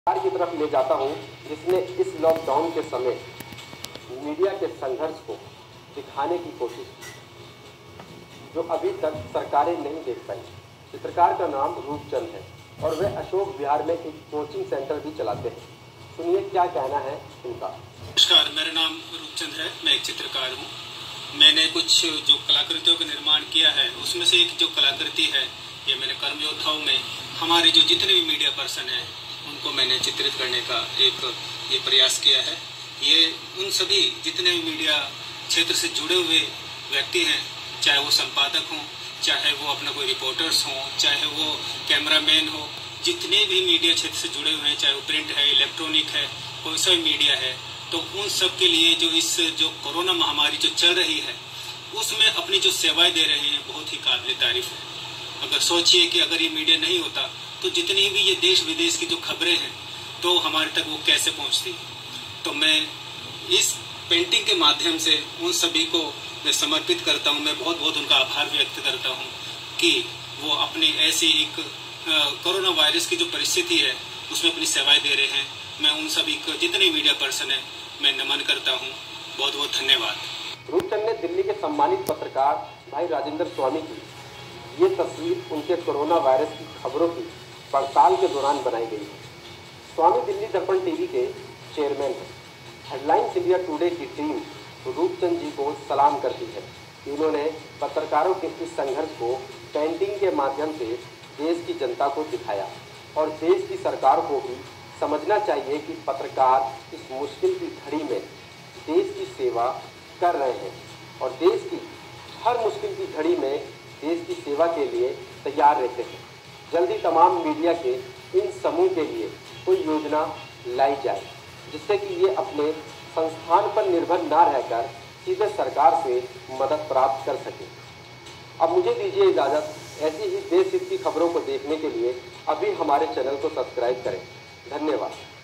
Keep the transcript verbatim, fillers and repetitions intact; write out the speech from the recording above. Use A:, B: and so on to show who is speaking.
A: की तरफ ले जाता हूं, जिसने इस लॉकडाउन के समय मीडिया के संघर्ष को दिखाने की कोशिश की, जो अभी तक सरकारें नहीं देख पाई। चित्रकार का नाम रूपचंद है और वे अशोक विहार में एक कोचिंग सेंटर भी चलाते हैं। सुनिए क्या कहना है उनका।
B: नमस्कार, मेरा नाम रूपचंद है। मैं एक चित्रकार हूँ। मैंने कुछ जो कलाकृतियों का निर्माण किया है, उसमें से एक जो कलाकृति है, ये मैंने कर्म योद्धाओं में हमारे जो जितने भी मीडिया पर्सन हैं उनको मैंने चित्रित करने का एक ये प्रयास किया है। ये उन सभी जितने भी मीडिया क्षेत्र से जुड़े हुए व्यक्ति हैं, चाहे वो संपादक हों, चाहे वो अपना कोई रिपोर्टर्स हों, चाहे वो कैमरामैन हो, जितने भी मीडिया क्षेत्र से जुड़े हुए हैं, चाहे वो प्रिंट है, इलेक्ट्रॉनिक है, कोई सा भी मीडिया है, तो उन सब के लिए जो इस जो कोरोना महामारी जो चल रही है उसमें अपनी जो सेवाएं दे रहे हैं, बहुत ही काबिल तारीफ है। अगर सोचिए कि अगर ये मीडिया नहीं होता तो जितनी भी ये देश विदेश की जो खबरें हैं तो हमारे तक वो कैसे पहुंचती। तो मैं इस पेंटिंग के माध्यम से उन सभी को मैं समर्पित करता हूं। मैं बहुत बहुत उनका आभार व्यक्त करता हूं कि वो अपनी ऐसी एक कोरोना वायरस की जो परिस्थिति है उसमें अपनी सेवाएं दे रहे हैं। मैं उन सभी को जितने मीडिया पर्सन है मैं नमन करता हूं। बहुत बहुत धन्यवाद।
A: रूपचंद ने दिल्ली के सम्मानित पत्रकार भाई राजेंद्र स्वामी की ये तस्वीर उनके कोरोना वायरस की खबरों की पड़ताल के दौरान बनाई गई है। स्वामी दिल्ली दर्पण टीवी के चेयरमैन हैं। हेडलाइंस इंडिया टुडे की टीम रूपचंद जी को सलाम करती है कि उन्होंने पत्रकारों के इस संघर्ष को पेंटिंग के माध्यम से देश की जनता को दिखाया और देश की सरकार को भी समझना चाहिए कि पत्रकार इस मुश्किल की घड़ी में देश की सेवा कर रहे हैं और देश की हर मुश्किल की घड़ी में देश की सेवा के लिए तैयार रहते हैं। जल्दी तमाम मीडिया के इन समूह के लिए कोई योजना लाई जाए जिससे कि ये अपने संस्थान पर निर्भर ना रहकर सीधे सरकार से मदद प्राप्त कर सके। अब मुझे दीजिए इजाज़त। ऐसी ही देश हित की खबरों को देखने के लिए अभी हमारे चैनल को सब्सक्राइब करें। धन्यवाद।